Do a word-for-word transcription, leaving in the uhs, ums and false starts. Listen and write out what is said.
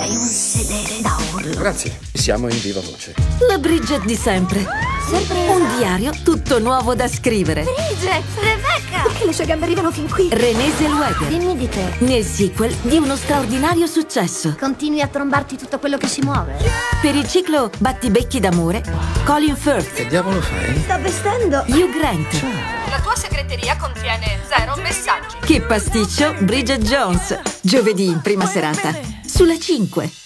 Hai un sedere da urlo. Grazie, siamo in viva voce. La Bridget di sempre. Sorpresa. Un diario tutto nuovo da scrivere. Bridget, Rebecca. Perché le sue gambe arrivano fin qui? Renée Zellweger. Dimmi di te. Nel sequel di uno straordinario successo. Continui a trombarti tutto quello che si muove. Per il ciclo Battibecchi d'amore, Colin Firth, Che diavolo fai? Sta vestendo. Hugh Grant. La tua segreteria contiene zero messaggi. Che pasticcio, Bridget Jones. Giovedì in prima serata. Sulla cinque.